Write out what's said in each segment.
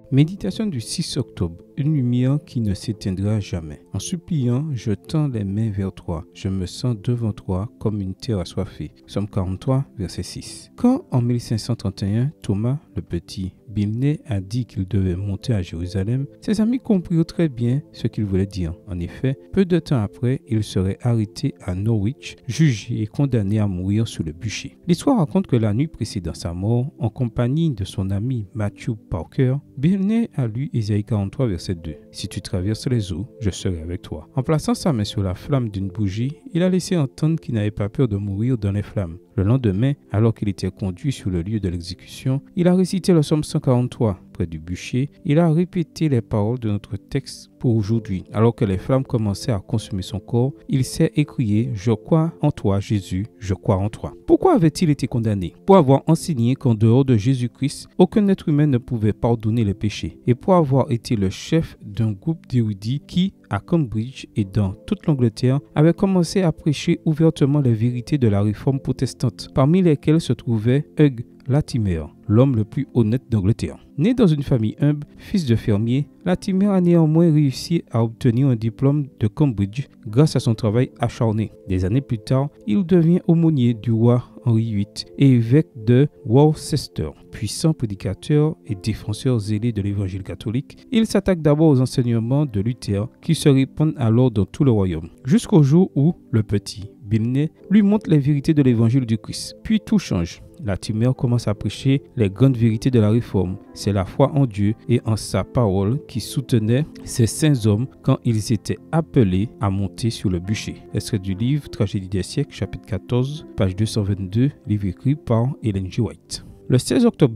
Méditation du 6 octobre. Une lumière qui ne s'éteindra jamais. En suppliant, je tends les mains vers toi. Je me sens devant toi comme une terre assoiffée. Psaume 43, verset 6. Quand en 1531, Thomas, le petit Bilné, a dit qu'il devait monter à Jérusalem, ses amis comprirent très bien ce qu'il voulait dire. En effet, peu de temps après, il serait arrêté à Norwich, jugé et condamné à mourir sous le bûcher. L'histoire raconte que la nuit précédant sa mort, en compagnie de son ami Matthew Parker, Bilné a lu Ésaïe 43, verset 2. Si tu traverses les eaux, je serai avec toi. En plaçant sa main sur la flamme d'une bougie, il a laissé entendre qu'il n'avait pas peur de mourir dans les flammes. Le lendemain, alors qu'il était conduit sur le lieu de l'exécution, il a récité le psaume 143 près du bûcher. Il a répété les paroles de notre texte pour aujourd'hui. Alors que les flammes commençaient à consumer son corps, il s'est écrié « Je crois en toi, Jésus, je crois en toi ». Pourquoi avait-il été condamné? Pour avoir enseigné qu'en dehors de Jésus-Christ, aucun être humain ne pouvait pardonner les péchés, et pour avoir été le chef d'un groupe d'érudits qui, à Cambridge et dans toute l'Angleterre, avait commencé à prêcher ouvertement les vérités de la réforme protestante, parmi lesquelles se trouvait Hugh Latimer, l'homme le plus honnête d'Angleterre. Né dans une famille humble, fils de fermier, Latimer a néanmoins réussi à obtenir un diplôme de Cambridge grâce à son travail acharné. Des années plus tard, il devient aumônier du roi Henri VIII et évêque de Worcester. Puissant prédicateur et défenseur zélé de l'évangile catholique, il s'attaque d'abord aux enseignements de Luther qui se répandent alors dans tout le royaume. Jusqu'au jour où le petit Bilné lui montre les vérités de l'évangile du Christ. Puis tout change. Latimer commence à prêcher les grandes vérités de la réforme. C'est la foi en Dieu et en sa parole qui soutenait ces saints hommes quand ils étaient appelés à monter sur le bûcher. Extrait du livre Tragédie des siècles, chapitre 14, page 222, livre écrit par Ellen G. White. Le 16 octobre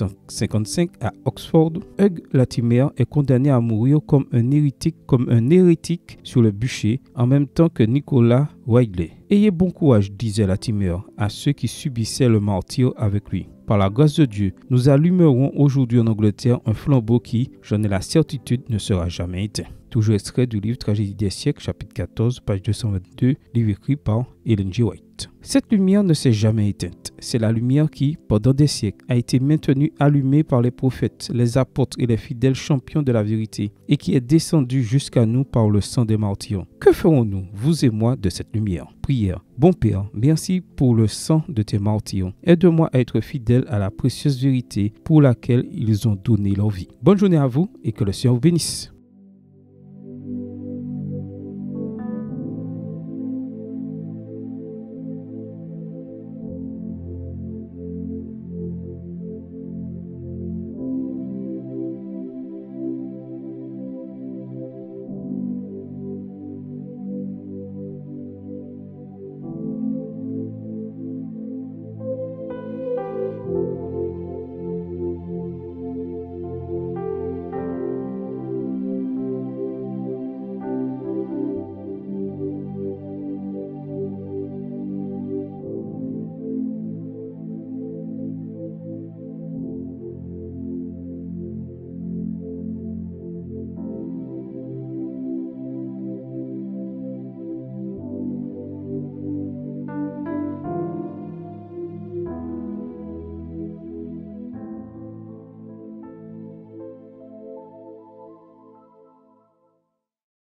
1755, à Oxford, Hugh Latimer est condamné à mourir comme un hérétique sur le bûcher, en même temps que Nicolas Wiley. Ayez bon courage, disait Latimer à ceux qui subissaient le martyre avec lui. Par la grâce de Dieu, nous allumerons aujourd'hui en Angleterre un flambeau qui, j'en ai la certitude, ne sera jamais éteint. Toujours extrait du livre Tragédie des siècles, chapitre 14, page 222, livre écrit par Ellen G. White. Cette lumière ne s'est jamais éteinte. C'est la lumière qui, pendant des siècles, a été maintenue allumée par les prophètes, les apôtres et les fidèles champions de la vérité, et qui est descendue jusqu'à nous par le sang des martyrs. Que ferons-nous, vous et moi, de cette lumière? Prière. Bon Père, merci pour le sang de tes martyrs. Aide-moi à être fidèle à la précieuse vérité pour laquelle ils ont donné leur vie. Bonne journée à vous et que le Seigneur vous bénisse.